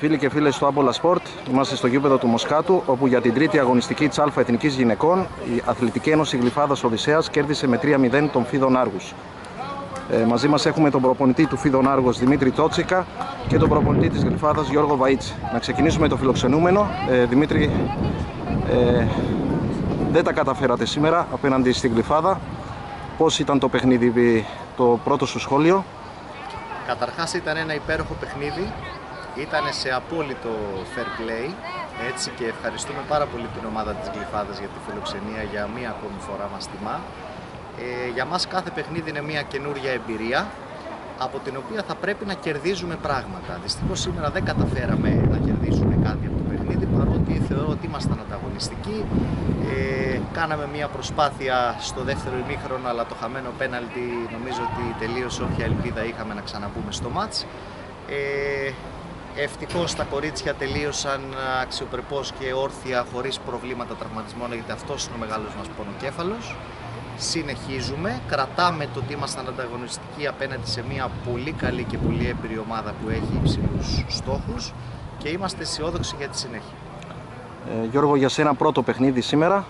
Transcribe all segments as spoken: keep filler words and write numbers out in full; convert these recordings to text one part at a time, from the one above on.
Φίλοι και φίλες του Άμπολα Σπορτ, είμαστε στο γήπεδο του Μοσχάτου, όπου για την τρίτη αγωνιστική της Α Εθνικής Γυναικών η Αθλητική Ένωση Γλυφάδας Οδυσσέας κέρδισε με τρία μηδέν τον Φίδον Άργους. Ε, μαζί μας έχουμε τον προπονητή του Φίδον Άργους Δημήτρη Τότσικα και τον προπονητή της Γλυφάδας Γιώργο Βαΐτσι. Να ξεκινήσουμε το φιλοξενούμενο. Ε, Δημήτρη, ε, δεν τα καταφέρατε σήμερα απέναντι στη Γλυφάδα. Πώς ήταν το παιχνίδι, το πρώτο σου σχόλιο? Καταρχάς ήταν ένα υπέροχο παιχνίδι. Ήταν σε απόλυτο fair play, έτσι, και ευχαριστούμε πάρα πολύ την ομάδα της Γλυφάδας για τη φιλοξενία, για μία ακόμη φορά μας τιμά. Ε, για μας κάθε παιχνίδι είναι μία καινούρια εμπειρία, από την οποία θα πρέπει να κερδίζουμε πράγματα. Δυστυχώς σήμερα δεν καταφέραμε να κερδίσουμε κάτι από το παιχνίδι, παρότι θεωρώ ότι ήμασταν ανταγωνιστικοί. Ε, κάναμε μία προσπάθεια στο δεύτερο ημίχρονο, αλλά το χαμένο πέναλτι νομίζω ότι τελείωσε όποια ελπίδα είχαμε να ξαναμπούμε στο μάτς. Ε, Ευτυχώς τα κορίτσια τελείωσαν αξιοπρεπώς και όρθια, χωρίς προβλήματα τραυματισμών, γιατί αυτός είναι ο μεγάλος μας πονοκέφαλος. Συνεχίζουμε, κρατάμε το ότι ήμασταν ανταγωνιστικοί απέναντι σε μια πολύ καλή και πολύ έμπειρη ομάδα που έχει υψηλούς στόχους και είμαστε αισιόδοξοι για τη συνέχεια. Ε, Γιώργο, για σένα πρώτο παιχνίδι σήμερα.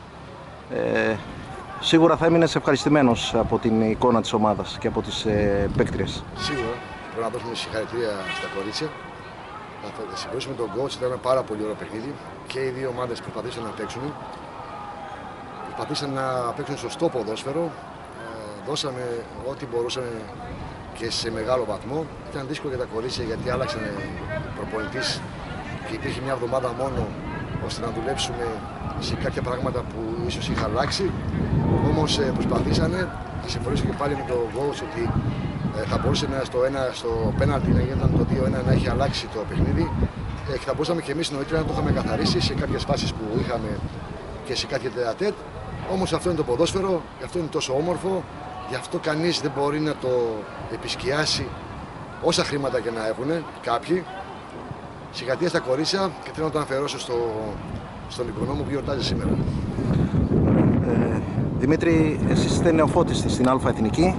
Ε, σίγουρα θα έμεινες ευχαριστημένος από την εικόνα της ομάδας και από τις ε, παίκτριες. Σίγουρα. Πρέπει να δώσουμε συγχαρητήρια στα κορίτσια. Να συγχωρήσουμε τον coach, ήταν ένα πάρα πολύ ωραίο παιχνίδι και οι δύο ομάδες προσπαθήσαν να παίξουν. Προσπαθήσαν να παίξουν σωστό ποδόσφαιρο. Δώσαμε ό,τι μπορούσαμε και σε μεγάλο βαθμό. Ήταν δύσκολο για τα κορίτσια γιατί άλλαξαν προπονητής και υπήρχε μια εβδομάδα μόνο ώστε να δουλέψουμε σε κάποια πράγματα που ίσως είχα αλλάξει. Όμως προσπαθήσανε. Θα συμφωνήσω και πάλι με τον coach ότι θα μπορούσε να στο, ένα, στο πέναλτι να γινόταν το δύο ένα να έχει αλλάξει το παιχνίδι και θα μπορούσαμε και εμείς νωρίτερα να το είχαμε καθαρίσει σε κάποιες φάσεις που είχαμε και σε κάποια τετατέτ. Όμως αυτό είναι το ποδόσφαιρο, γι' αυτό είναι τόσο όμορφο, γι' αυτό κανείς δεν μπορεί να το επισκιάσει όσα χρήματα και να έχουν κάποιοι. Συγχαρητήρια στα κορίτσια και θέλω να το αναφερώσω στο, στον οικονόμο που γιορτάζει σήμερα. Ε, Δημήτρη, εσείς είστε νεοφώτιστοι στην Α Εθνική.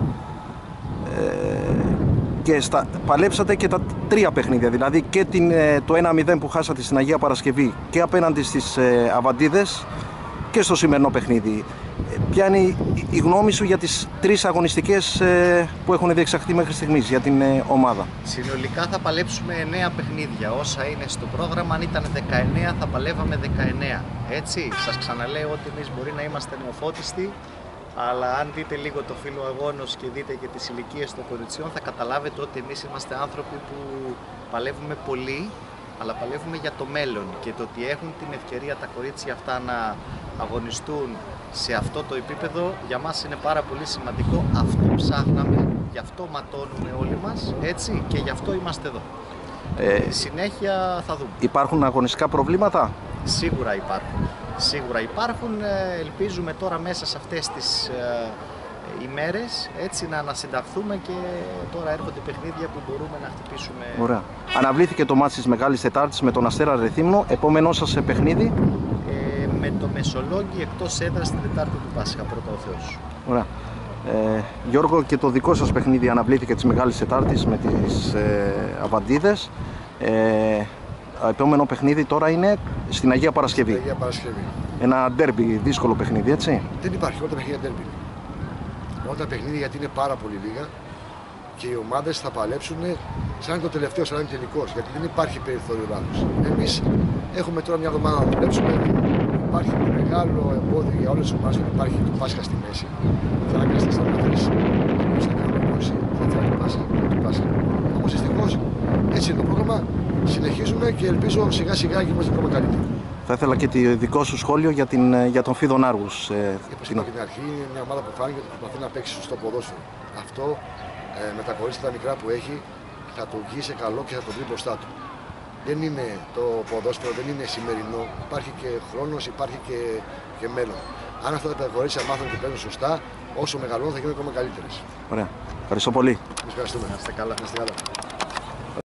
Και στα, παλέψατε και τα τρία παιχνίδια, δηλαδή και την, το ένα μηδέν που χάσατε στην Αγία Παρασκευή και απέναντι στις ε, Αβαντίδες και στο σημερινό παιχνίδι. Ποια είναι η, η γνώμη σου για τις τρεις αγωνιστικές ε, που έχουν διεξαχθεί μέχρι στιγμής για την ε, ομάδα? Συνολικά θα παλέψουμε εννέα παιχνίδια. Όσα είναι στο πρόγραμμα, αν ήταν δεκαεννέα θα παλεύαμε δεκαεννέα. Έτσι, σας ξαναλέω ότι εμείς μπορεί να είμαστε νεοφώτιστοι, αλλά αν δείτε λίγο το φύλλο αγώνος και δείτε και τις ηλικίες των κοριτσιών, θα καταλάβετε ότι εμείς είμαστε άνθρωποι που παλεύουμε πολύ, αλλά παλεύουμε για το μέλλον, και το ότι έχουν την ευκαιρία τα κορίτσια αυτά να αγωνιστούν σε αυτό το επίπεδο για μας είναι πάρα πολύ σημαντικό. Αυτό ψάχναμε, γι' αυτό ματώνουμε όλοι μας, έτσι, και γι' αυτό είμαστε εδώ. Ε, συνέχεια θα δούμε. Υπάρχουν αγωνιστικά προβλήματα? Σίγουρα υπάρχουν. Σίγουρα υπάρχουν. Ελπίζουμε τώρα μέσα σε αυτές τις ε, ημέρες έτσι να ανασυνταχθούμε και τώρα έρχονται παιχνίδια που μπορούμε να χτυπήσουμε. Ωραία. Αναβλήθηκε το μάτς της Μεγάλης Τετάρτης με τον Αστέρα Ρεθύμνο. Επόμενό σας σε παιχνίδι? Ε, με το Μεσολόγγι εκτός έδρας την Τετάρτη του Πάσχα, πρώτα ο Θεός. Ωραία. Ε, Γιώργο, και το δικό σας παιχνίδι αναβλήθηκε της Μεγάλης Τετάρτης με τις ε, Αβαντίδες. Ε, επόμενο παιχνίδι τώρα είναι στην Αγία Παρασκευή. Αγία Παρασκευή. Ένα ντέρμπι, δύσκολο παιχνίδι, έτσι? Δεν υπάρχει όταν παιχνίδια ντέρμπι. Όταν παιχνίδι, γιατί είναι πάρα πολύ λίγα και οι ομάδες θα παλέψουν σαν είναι το τελευταίο, σαν είναι τελικός, γιατί δεν υπάρχει περιθώριο λάθος. Εμείς έχουμε τώρα μια εβδομάδα να δουλέψουμε. Υπάρχει ένα μεγάλο εμπόδιο για όλες τις ομάδες, δεν υπάρχει το Πάσχα στη μέση. Θα αναγκαστείς να μετρήσεις. Εμείς θα κάνουμε πόση, θα θέλει το Πάσχα, το Πάσχα. Όμως δυστυχώς έτσι είναι το πρόγραμμα. Συνεχίζουμε και ελπίζω σιγά σιγά και είμαστε ακόμα καλύτεροι. Θα ήθελα και το δικό σου σχόλιο για, την, για τον Φίδον Άργους. Ε, Όπως είπα και την αρχή, είναι μια ομάδα που φάνηκε ότι προσπαθεί να παίξει σωστό ποδόσφαιρο. Αυτό ε, με τα κορίτσια τα μικρά που έχει θα το βγει σε καλό και θα το βρει μπροστά του. Δεν είναι το ποδόσφαιρο, δεν είναι σημερινό. Υπάρχει και χρόνος, υπάρχει και, και μέλλον. Αν αυτά τα κορίτσια μάθουν και παίρνουν σωστά, όσο μεγαλώνουν θα γίνουν ακόμα καλύτερες. Ωραία. Ευχαριστώ πολύ. Εμείς ευχαριστούμε. Να είστε καλά. Να είστε καλά.